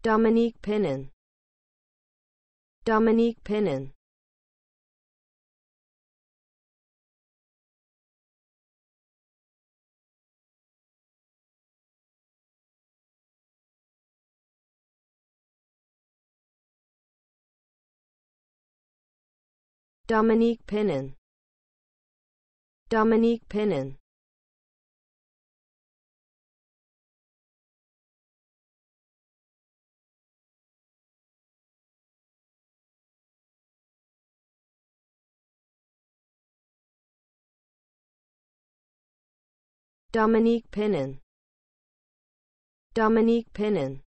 Dominique Pinnon. Dominique Pinnon. Dominique Pinnon. Dominique Pinnon. Dominique Pinnon. Dominique Pinnon.